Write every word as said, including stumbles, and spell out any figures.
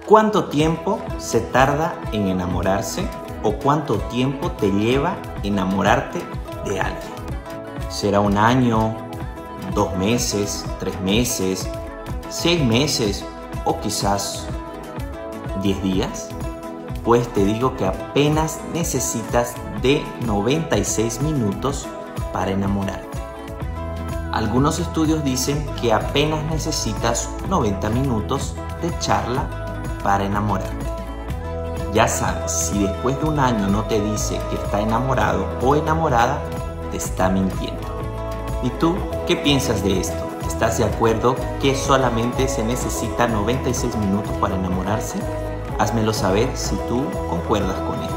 ¿Cuánto tiempo se tarda en enamorarse o cuánto tiempo te lleva enamorarte de alguien? ¿Será un año, dos meses, tres meses, seis meses o quizás diez días? Pues te digo que apenas necesitas de noventa y seis minutos para enamorarte. Algunos estudios dicen que apenas necesitas noventa minutos de charla para enamorarte. Ya sabes, si después de un año no te dice que está enamorado o enamorada, te está mintiendo. ¿Y tú qué piensas de esto? ¿Estás de acuerdo que solamente se necesita noventa y seis minutos para enamorarse? Házmelo saber si tú concuerdas con esto.